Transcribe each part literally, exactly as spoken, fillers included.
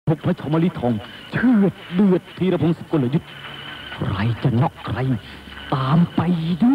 พบพระชมลิทองเชื่อเดือดธีรพงศ์สกลยุทธ์ใครจะน็อกใครตามไปดู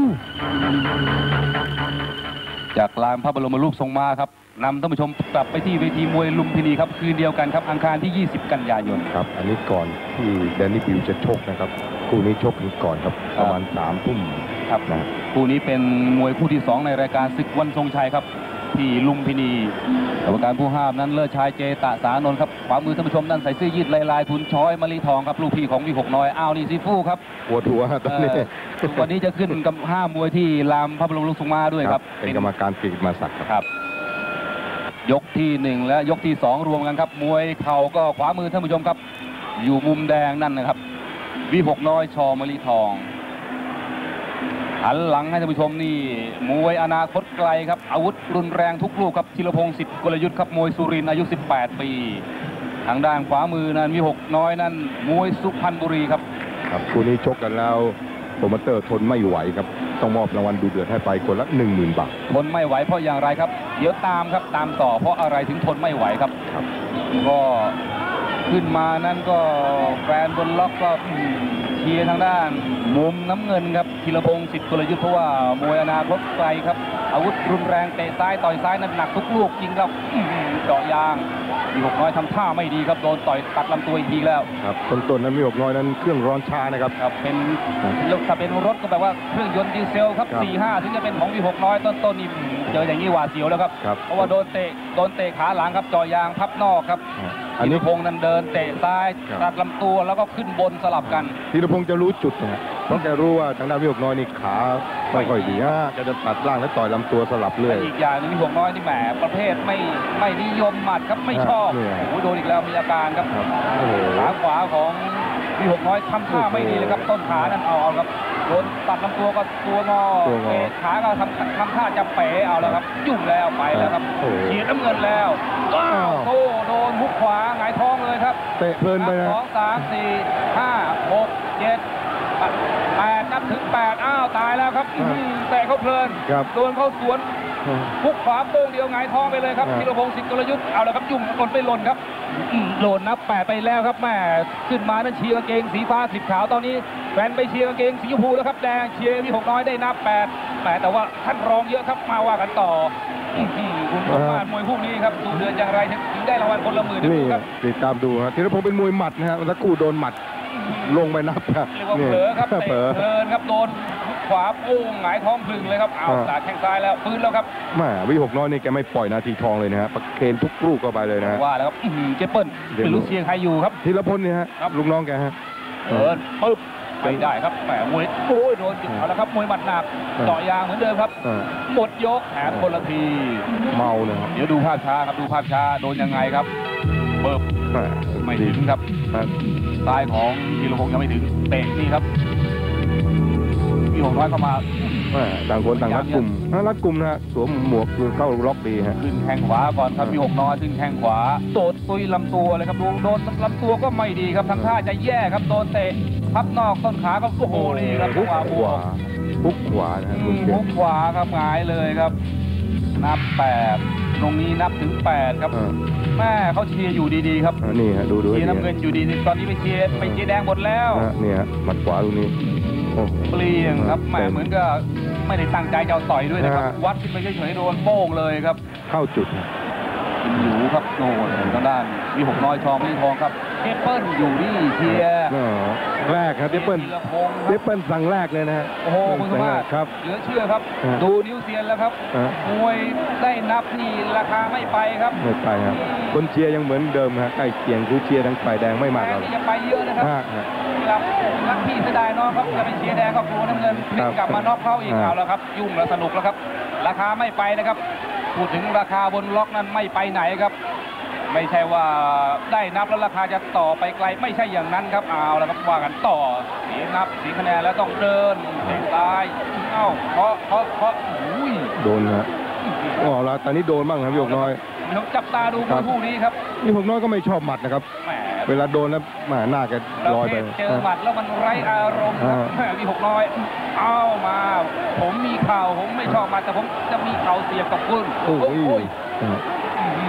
จากลานพระบรมรูปทรงม้าครับนำท่านผู้ชมกลับไปที่เวทีมวยลุมพินีครับคืนเดียวกันครับอังคารที่ยี่สิบกันยายนครับอันนี้ก่อนที่แดนนี่บิวจะชกนะครับคู่นี้ชกกันก่อนครับประมาณสามทุ่มครับนะคู่นี้เป็นมวยคู่ที่สองในรายการศึกวันทรงชัยครับที่ลุมพินีกรรมการผู้ห้ามนั้นเลิศชายเจตะสานนท์ครับขวามือท่านผู้ชมด้านใส่เสื้อยืดลายลายทุนช้อยมะลิทองครับลูกพี่ของวิหกน้อยอ้าวนี่ซีฟู่ครับหัวถัวตอนนี้วันนี้จะขึ้นกับห้ามวยที่ลานพระบรมรูปทรงม้าด้วยครับเป็นกรรมการกิตติมาศักดิ์ครับยกที่หนึ่งและยกที่สองรวมกันครับมวยเข่าก็ขวามือท่านผู้ชมครับอยู่มุมแดงนั่นนะครับวิหกน้อยชอมะลิทองหันหลังให้ท่านผู้ชมนี่มวยอนาคตไกลครับอาวุธรุนแรงทุกลูกครับธีรพงศ์สิทธิ์กลยุทธ์ครับมวยสุรินทร์อายุสิบแปดปีทางด้านขวามือนั้นวิหกน้อยนั่นมวยสุพรรณบุรีครับครับคู่นี้ชกกันแล้วโปรโมเตอร์ทนไม่ไหวครับต้องมอบรางวัลดูเดือดให้ไปคนละหนึ่งหมื่นบาททนไม่ไหวเพราะอย่างไรครับเดี๋ยวตามครับตามต่อเพราะอะไรถึงทนไม่ไหวครับก็ขึ้นมานั่นก็แฟนบนล็อกก็เชียร์ทางด้านมุมน้ำเงินครับธีรพงศ์สิทธิ์กลยุทธ์เพราะว่ามวยอนาคตไกลครับอาวุธรุนแรงเตะซ้ายต่อยซ้ายนั้นหนักทุกลูกยิงแล้วเจาะยางมีหกน้อยทำท่าไม่ดีครับโดนต่อยตัดลำตัวอีกทีแล้วครับต้นๆนั้นมีหกน้อยนั้นเครื่องร้อนช้านะครับครับเป็นถ้าเป็นรถก็แปลว่าเครื่องยนต์ดีเซลครับสี่ห้าถึงจะเป็นของมีหกน้อยต้นๆนี่เจออย่างนี้หวาดเสียวแล้วครับเพราะว่าโดนเตะโดนเตะขาหลังครับเจาะยางพับนอกครับธีรพงศ์นั้นเดินเตะซ้ายตัดลำตัวแล้วก็ขึ้นบนสลับกันธีรพงศ์จะรู้จุดนะเพราะแกรู้ว่าทางด้านวิหกน้อยนี่ขาไม่ค่อยดีฮะจะจะตัดล่างแล้วต่อยลำตัวสลับเรื่อยอีกอย่างนึงวิหกน้อยนี่แหมประเภทไม่ไม่นิยมหมัดครับไม่ชอบโอ้โหโดนอีกแล้วมีอาการครับขาขวาของวิหกน้อยทำท่าไม่ดีเลยครับต้นขานั่นเอาครับโดนตัดลำตัวก็ตัวงอเตะขาก็ทำทำท่าจะเป๋เอาแล้วครับยุ่งแล้วไปแล้วครับเฉียดน้ำเงินแล้วโต้โดนหุกขวาหงายท้องเลยครับเตะเพลินไปนะสองสามสี่ห้าหกเจ็ดแปดนับถึงแปดอ้าวตายแล้วครับเตะเขาเพลินโดนเขาสวนหุกขวาโป้งเดียวหงายท้องไปเลยครับธีรพงศ์สิทธิ์กลยุทธ์เอาแล้วครับยุ่งหล่นไปหล่นครับหล่นนับแปดไปแล้วครับแม่ขึ้นมานั้นเชียร์กางเกงสีฟ้าสีขาวตอนนี้แฟนไปเชียร์กางเกงสีชมพูแล้วครับแดงเชียร์วิหกน้อยได้นับแปดแปดแต่ว่าท่านรองเยอะครับมาว่ากันต่อคุณสมมาตรมวยคู่นี้ครับดูเดือนอย่างไรถึงได้รางวัลคนละหมื่นนี่ติดตามดูฮะธีรพงศ์เป็นมวยหมัดนะฮะแล้วกู้โดนหมัดลงไปนับครับเรียกว่าเผลอครับเตะเพลินครับโดนขวาโป้งหงายท้องพึงเลยครับเอาสาดแข้งซ้ายแล้วฟื้นแล้วครับแม่วิหกน้อยนี่แกไม่ปล่อยนาทีทองเลยนะฮะประเคนทุกลูกเข้าไปเลยนะว่าแล้วครับเจเปิ้ลเป็นลูกเชียงใครอยู่ครับธีรพลเนี่ยฮะลูกน้องแกฮะเดินปึ๊บไปได้ครับแหมมวยโอ้ยโดนจุดเอาแล้วครับมวยหมัดหนักเจาะยางเหมือนเดิมครับหมดยกแถมคนละทีเมาเลยเดี๋ยวดูภาพช้าครับดูภาพช้าโดนยังไงครับเบิบไม่ถึงครับซ้ายของธีรพงศ์ยังไม่ถึงเตะนี่ครับพี่หกน้อยเข้ามาต่างคนต่างรัดกลุ่มรัดกลุ่มนะฮะสวมหมวกเข้าล็อกดีฮะขึ้นแข้งขวาก่อนครับพี่หกน้อยขึ้นแข้งขวาโดดตุยลำตัวเลยครับโดนลำตัวก็ไม่ดีครับทำท่าจะแย่ครับโดนเตะพับนอกต้นขาก็โอ้โหนี่ครับหุกขวาหุกขวานะหุกขวาครับหงายเลยครับนับแปดตรงนี้นับถึงแปดครับแม่เขาเชียร์อยู่ดีๆครับนี่ฮะดูดูเชียร์น้ำเงินอยู่ดีตอนนี้ไปเชียร์ไปเชียร์แดงหมดแล้วนี่ฮะหมัดขวาตรงนี้เปลี่ยงครับแม่เหมือนกับไม่ได้ตั้งใจจะต่อยด้วยนะครับวัดขึ้นไปเฉยๆโดนโป้งเลยครับเข้าจุดอยู่ครับโน่นทางด้านมีหกน้อยชอมนี่ทองครับเจเปิ้ลอยู่นี่เชียร์แรกครับเจเปิ้ลเจเปิ้ลสั่งแรกเลยนะโอ้โหคุณสมบัติครับเหลือเชื่อครับดูนิ้วเซียนแล้วครับมวยได้นับนี่ราคาไม่ไปครับไม่ไปครับคนเชียร์ยังเหมือนเดิมฮะใกล้เคียงคือเชียร์ทางฝ่ายแดงไม่มากเราจะไปเยอะนะครับรักพี่เสียดายน้องครับจะไปเชียร์แดงก็กลัวน้ำเงินพลิกกลับมาน็อกเข้าอีกเอาแล้วครับยุ่งแล้วสนุกแล้วครับราคาไม่ไปนะครับพูดถึงราคาบนล็อกนั้นไม่ไปไหนครับไม่ใช่ว่าได้นับแล้วราคาจะต่อไปไกลไม่ใช่อย่างนั้นครับเอาแล้วครับว่ากันต่อเสียนับเสียคะแนนแล้วต้องเดินเตะซ้ายเอ้าเพราะเพราะเพราะอุ้ยโดนฮะอ๋อแล้วตอนนี้โดนบ้างครับพี่หกน้อยเดี๋ยวจับตาดูคู่นี้ครับพี่หกน้อยก็ไม่ชอบหมัดนะครับเวลาโดนแล้วหมาหน้าแกลอยไปเจอหมัดแล้วมันไร้อารมณ์พี่หกน้อยเอามาผมมีเข่าผมไม่ชอบหมัดแต่ผมจะมีเข่าเสียบกับคุณโอ้ย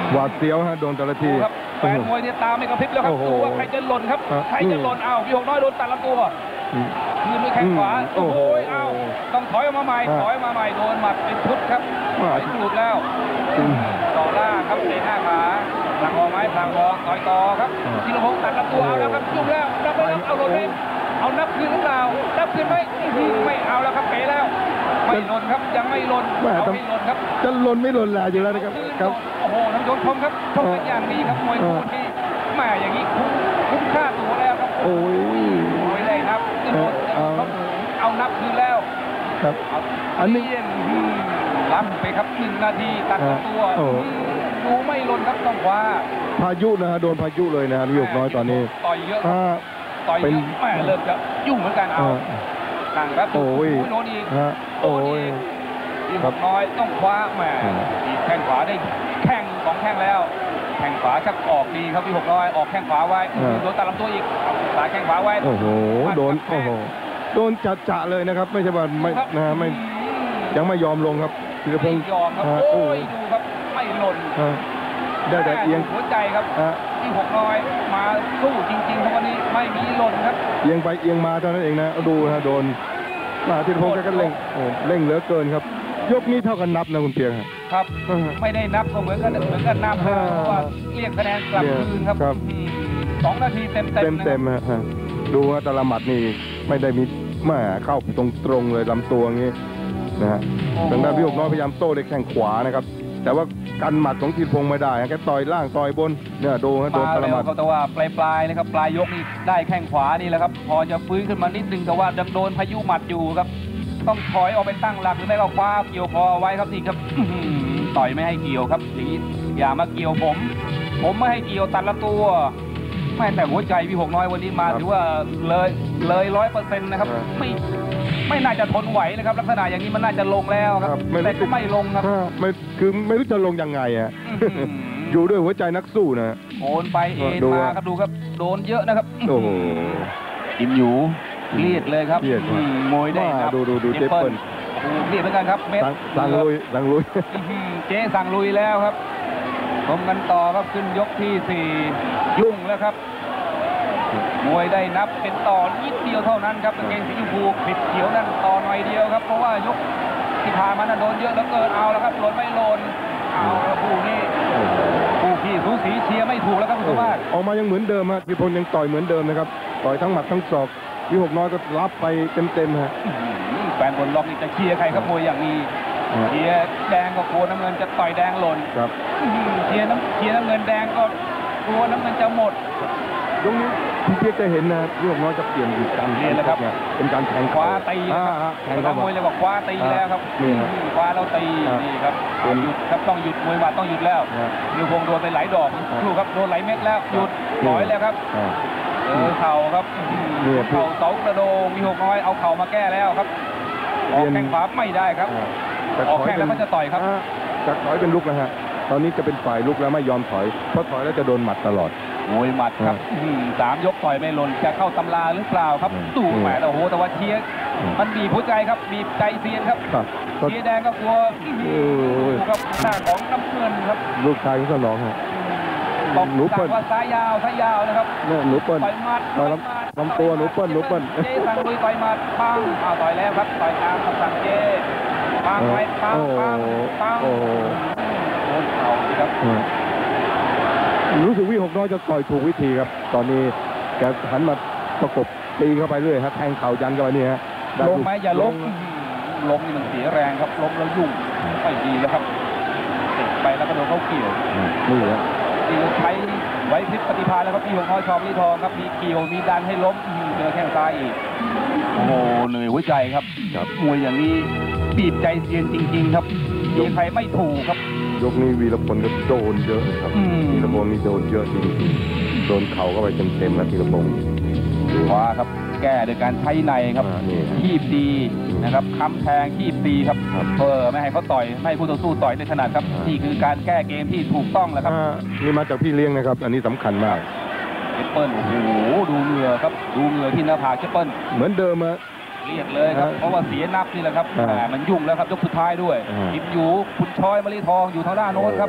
หวาดเสียวฮะโดนแต่ละทีครับแฟนมวยเนี่ยตามไม่กระพริบแล้วครับดูว่าใครจะหล่นครับใครจะหล่นอ้าวพี่หกน้อยโดนตัดลำตัวคืนด้วยแข้งขวาโอ้โหอ้าวต้องถอยออกมาใหม่ถอยมาใหม่โดนหมัดเป็นชุดครับถอยหลุดแล้วต่อล่าครับเตะหน้าขาหลังออกไม้ทางรองต่อยต่อครับธีรพงศ์ตัดลำตัวเอาแล้วครับยุ่งแล้วนับไปแล้วเอาหล่นเลยเอานับคืนหรือเปล่านับคืนไหมไม่เอาแล้วครับเป๋แล้วไม่หล่นครับยังไม่หล่นเอาไม่หล่นครับจะหล่นไม่หล่นแหละอยู่แล้วนะครับครับโอ้โหท่านผู้ชมครับชมกันอย่างดีครับมวยคู่ที่แม่อย่างนี้คุ้มคุ้มค่าตัวแล้วครับโอ้ยไม่ได้นับเอานับคืนแล้วครับอันนี้รับไปครับหนึ่งนาทีตัดตัวดูไม่หล่นครับต้องคว้าพายุนะฮะโดนพายุเลยนะฮะพี่หกน้อยตอนนี้ต่อยเยอะต่อยเยอะแม่เริ่มจะยุ่งเหมือนกันเอาต่างครับโอ้ยโดนอีกโอ้ยพี่หกน้อยต้องคว้าแม่แข้งขวาได้แข้งสองแข้งแล้วแข้งขวาชักออกดีครับพี่หกน้อยออกแข้งขวาไว้โดนตัดลำตัวอีกตาแข้งขวาไว้โอ้โหโดนโอ้โหโดนจัดจะเลยนะครับไม่ใช่ว่าไม่นะไม่ยังไม่ยอมลงครับธีรพงศ์ยอมครับโอ้ยดูครับไม่หล่นได้แต่เอียงหัวใจครับที่หกน้อยมาสู้จริงๆทุกวันนี้ไม่มีหล่นครับเอียงไปเอียงมาเท่านั้นเองนะดูนะโดนมาธีรพงศ์ก็เร่งเร่งเหลือเกินครับยกนี้เท่ากันนับนะคุณเพียงครับไม่ได้นับก็เหมือนกันเหมือนกันนับเพราะว่าเรียกคะแนนกลับคืนครับสองนาทีเต็มเต็มเต็มฮะดูว่าแต่ละหมัดนี่ไม่ได้มีแม่เข้าตรงตรงเลยลำตัวงี้นะฮะทางด้านพี่หกน้อยพยายามโต้ด้วยแข้งขวานะครับแต่ว่ากันหมัดของธีรพงศ์ไม่ได้แค่ต่อยล่างต่อยบนเนี่ยโดนโดนตละหมัดเขาแต่ว่าปลายปลายนะครับปลายยกนี่ได้แข้งขวานี่แหละครับพอจะฟื้นขึ้นมานิดนึงแต่ว่ายังโดนพายุหมัดอยู่ครับต้องถอยออกไปตั้งหลักหรือไม่ก็คว้าเกี่ยวคอไว้ครับนี่ครับต่อยไม่ให้เกี่ยวครับอย่างนี้อย่ามาเกี่ยวผมผมไม่ให้เกี่ยวตัดละตัวไม่แต่หัวใจพี่หกน้อยวันนี้มาถือว่าเลยเลยร้อยเปอร์เซ็นต์นะครับไม่ไม่น่าจะทนไหวนะครับลักษณะอย่างนี้มันน่าจะลงแล้วครับแต่ก็ไม่ลงครับไม่คือไม่รู้จะลงยังไงอ่ะอยู่ด้วยหัวใจนักสู้นะโอนไปเอ็นมาครับดูครับโดนเยอะนะครับโอ้โหอิ่มอยู่เครียดเลยครับมวยได้ครับดูดูดูเจ๊เปิ้ลเครียดเหมือนกันครับเม็ดสั่งลุยสั่งลุยเจ๊สั่งลุยแล้วครับชมกันต่อครับขึ้นยกที่สี่ยุ่งแล้วครับมวยได้นับเป็นต่อนิดเดียวเท่านั้นครับกางเกงสีชมพูผิดเขียวนั่นต่อหน่อยเดียวครับเพราะว่ายกที่ผ่านมานั้นโดนเยอะแล้วเกินเอาแล้วครับหล่นไม่หล่นเอาแล้วผู้นี้ผู้พี่สูสีเชียร์ไม่ถูกแล้วครับคุณสมบัติออกมายังเหมือนเดิมฮะธีรพงศ์ยังต่อยเหมือนเดิมนะครับต่อยทั้งหมัดทั้งศอกพี่หกน้อยก็รับไปเต็มๆฮะแฟนบอลล็อกนี่จะเชียร์ใครครับมวยอย่างนี้เชียร์แดงก็กลัวน้ำเงินจะต่อยแดงหล่นครับเชียร์น้ำเชียร์น้ำเงินแดงก็กลัวน้ำเงินจะหมดตรงนี้พี่เพียรจะเห็นนะพี่หกน้อยจะเปลี่ยนอยู่การเรียนแล้วครับเป็นการแทงคว้าตีแทงมวยเลยบอกคว้าตีแล้วครับคว้าแล้วตีนี่ครับหยุดครับต้องหยุดมวยบาดต้องหยุดแล้วนิวพงศ์โดนไปหลายดอกลูกครับโดนหลายเม็ดแล้วหยุดปล่อยแล้วครับเออเข่าครับเข่าเสากระโดงมีหกน้อยเอาเข่ามาแก้แล้วครับออกแข้งขวาไม่ได้ครับออกแข้งแล้วมันจะต่อยครับจะถอยเป็นลุกนะฮะตอนนี้จะเป็นฝ่ายลุกแล้วไม่ยอมถอยเพราะถอยแล้วจะโดนหมัดตลอดมวยหมัดครับสามยกต่อยไม่หล่นจะเข้าตำราหรือเปล่าครับตู่แหมโอ้โหแต่ว่าเชียร์มันบีบหัวใจครับบีบใจเซียนครับเชียร์แดงก็กลัวกับหน้าของน้ำเงินครับลูกชายก็ร้องฮะหนูเปิ้ลว่าซ้ายยาวซ้ายยาวนะครับเนี่ยหนูเปิ้ลต่อยมัดต่อยลำตัวหนูเปิ้ลหนูเปิ้ลเจ๊สั่งลุยต่อยมัดปังอ้าวต่อยแล้วครับต่อยตามคำสั่งเจ๊ปังไว้ปังปังปังโอ้โหโดนเข่าครับรู้สึกวิหกน้อยจะต่อยถูกวิธีครับตอนนี้แกหันมาประกบตีเข้าไปเรื่อยฮะแทงเข่ายันเข้าไปนี่ฮะลงไหมอย่าลงลงนี่มันเสียแรงครับล้มแล้วยุ่งไม่ดีแล้วครับติดไปแล้วก็โดนเขาเกี่ยวนี่ฮะตีใช้ไว้พริบปฏิภาณแล้วครับพี่หกน้อยชอมลีทองครับมีเกี่ยวมีดันให้ล้มเจอแข้งซ้ายอีกโอ้โหเหนื่อยหัวใจครับมวยอย่างนี้บีบใจเซียนจริงๆครับมีใครไม่ถูกครับยกนี้วีรพลก็โดนเยอะครับวีรพลนี่โดนเยอะจริงๆโดนเข่าเข้าไปเต็มๆแล้ววีรพลขวาครับแก้โดยการใช้ในครับคีบดีนะครับค้ำแทงคีบตีครับเพื่อไม่ให้เขาต่อยไม่ให้คู่ต่อสู้ต่อยในขนาดครับนี่คือการแก้เกมที่ถูกต้องแล้วครับนี่มาจากพี่เลี้ยงนะครับอันนี้สำคัญมากเจเปิ้ลโอ้โหดูเหงื่อครับดูเหงื่อที่หน้าผากเจเปิ้ลเหมือนเดิมอะเรียกเลยครับเพราะว่าเสียนับนี่แหละครับมันยุ่งแล้วครับยกสุดท้ายด้วยกินอยู่คุณชอยมะลิทองอยู่ทางด้านโน้นครับ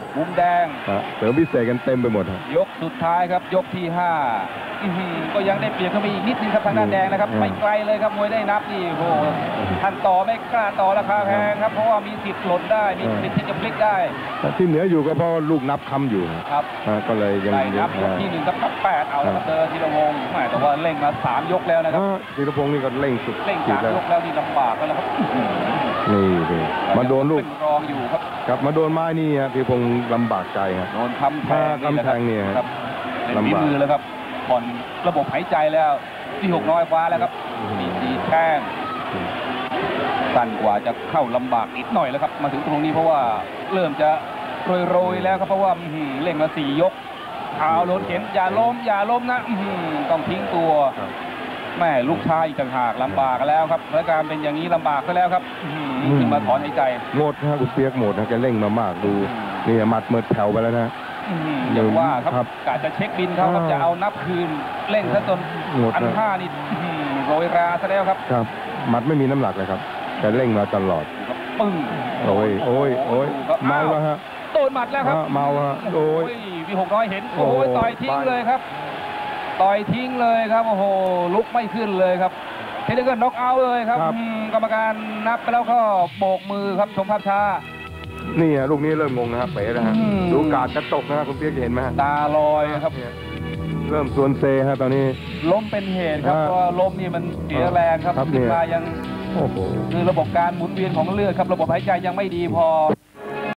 มุมแดงฮะเสริมพิเศษกันเต็มไปหมดฮะยกสุดท้ายครับยกที่ห้าอื้อหือก็ยังได้เปรียบเข้าไปอีกนิดนึงครับทางด้านแดงนะครับอืมไม่ไกลเลยครับมวยได้นับนี่โอ้โหท่านต่อไม่กล้าต่อราคาแพงครับเพราะว่ามีสิทธิ์หล่นได้มีสิทธิ์ที่จะพลิกได้แต่ที่เหนืออยู่ก็เพราะลูกนับคำอยู่ครับฮะก็เลยยังได้นับยกฮะที่หนึ่งครับนับแปดเอาแล้วครับเจอธีรพงศ์แหมแต่ว่าเร่งมาสามยกแล้วนะครับฮะธีรพงศ์นี่ก็เร่งสุดเร่งขีสาดมแล้วยกแล้วนี่ลำบากแล้วนะครับนี่นี่มาโดนลูกเป็นรองอยู่ครับครับมาโดนไม้นี่ฮะธีรพงศ์ลำบากใจฮะโดนทำแทงทำแทงเนี่ยครับเป็นลำฝีบากมือแล้วครับผ่อนระบบหายใจแล้วที่หกน้อยคว้าแล้วครับมีสีแข้งสั้นกว่าจะเข้าลำบากนิดหน่อยแล้วครับมาถึงตรงนี้เพราะว่าเริ่มจะโรยๆแล้วครับเพราะว่าอื้อหือเล่นมาสี่ยกเอาโดนเข็นอย่าล้มอย่าล้มนะอื้อหือต้องทิ้งตัวครับแม่ลูกชายอีกต่างหากลำบากกันแล้วครับและการเป็นอย่างนี้ลำบากซะแล้วครับอื้อหือขึ้นมาถอนหายใจหมดฮะคุณเปียกหมดนะแกเร่งมามากดูนี่หมัดเมิดแผ่วไปแล้วนะอื้อหืออย่างว่าคครัรับบ กะจะเช็คบินเขาครับอ่าจะเอานับคืนเร่งซะจนหมดอันนะห้านี่อื้อหือโรยราซะแล้วครับครับหมัดไม่มีน้ำหนักเลยครับแกเร่งมาตลอดปึ้งโอ้ยโอ้ยโอ้ยดูครับเมาแล้วอ้ฮะโดนหมัดแล้วครับอ่าเมาฮะโอ้ยพี่หกน้อยเห็นโอ้โอ้โหยต่อยทิ้งไปเลยครับต่อยทิ้งเลยครับโอ้โหลุกไม่ขึ้นเลยครับเทนนิสก็น็อกเอาท์เลยครับอืมกรรมการนับไปแล้วก็โบกมือครับชมภาพช้านี่ฮะลูกนี้เริ่มงงนะฮะเป๋นะฮะอืมดูกาดกระตกนะฮะคุณเปียกเห็นไหมฮะตาลอยครับเนี่ยเริ่มสวนเซฮะตอนนี้ล้มเป็นเหตุครับอ่าเพราะว่าล้มนี่มันเสียแรงครับครับขึ้นเนี่ยมายังโอ้โหคือระบบการหมุนเวียนของเลือดครับระบบหายใจยังไม่ดีพอ